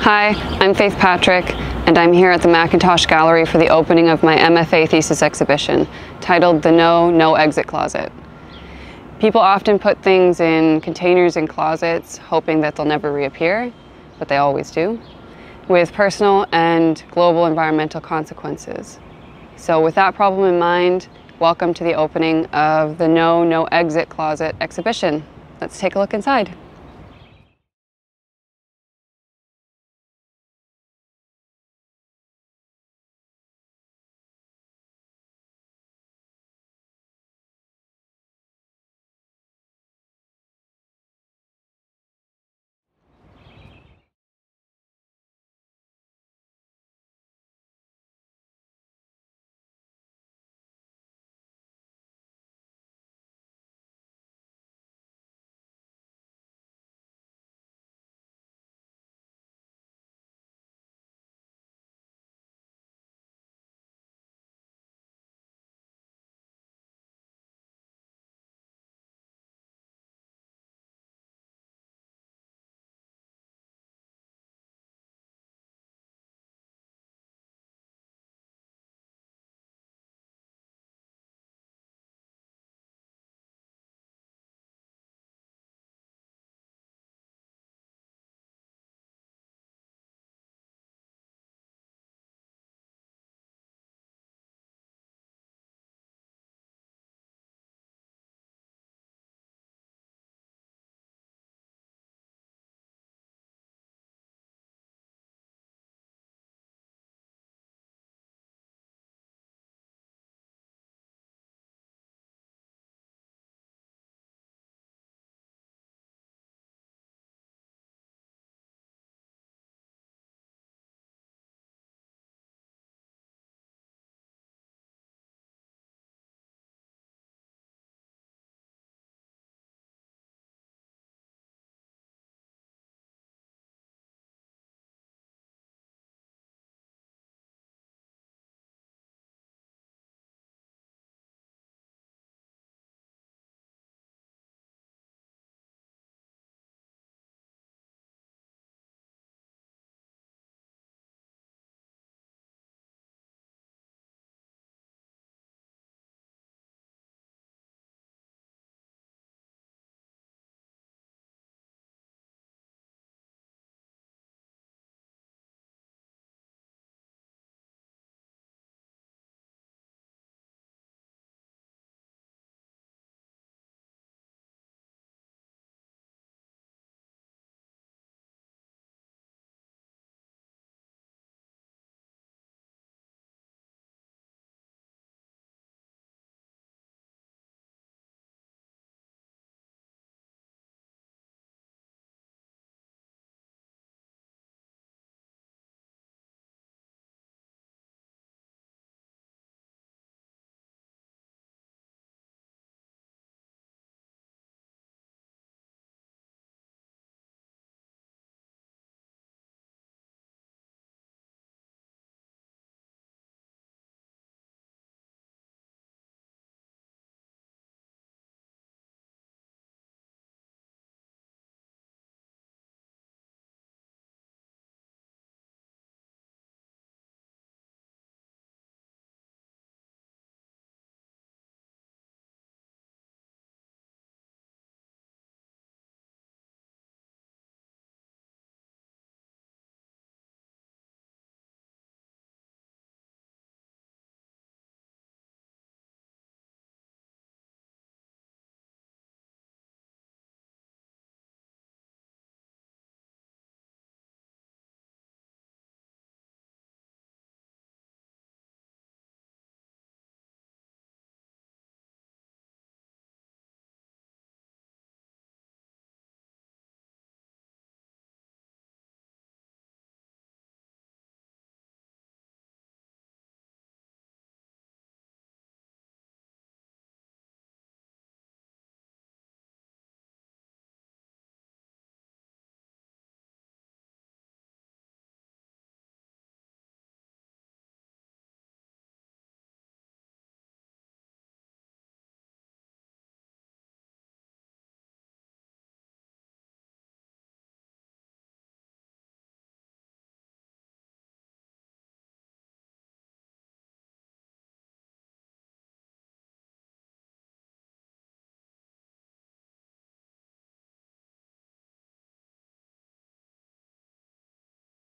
Hi, I'm Faith Patrick, and I'm here at the McIntosh Gallery for the opening of my MFA thesis exhibition, titled The No Exit Closet. People often put things in containers and closets, hoping that they'll never reappear, but they always do, with personal and global environmental consequences. So with that problem in mind, welcome to the opening of the No Exit Closet exhibition. Let's take a look inside.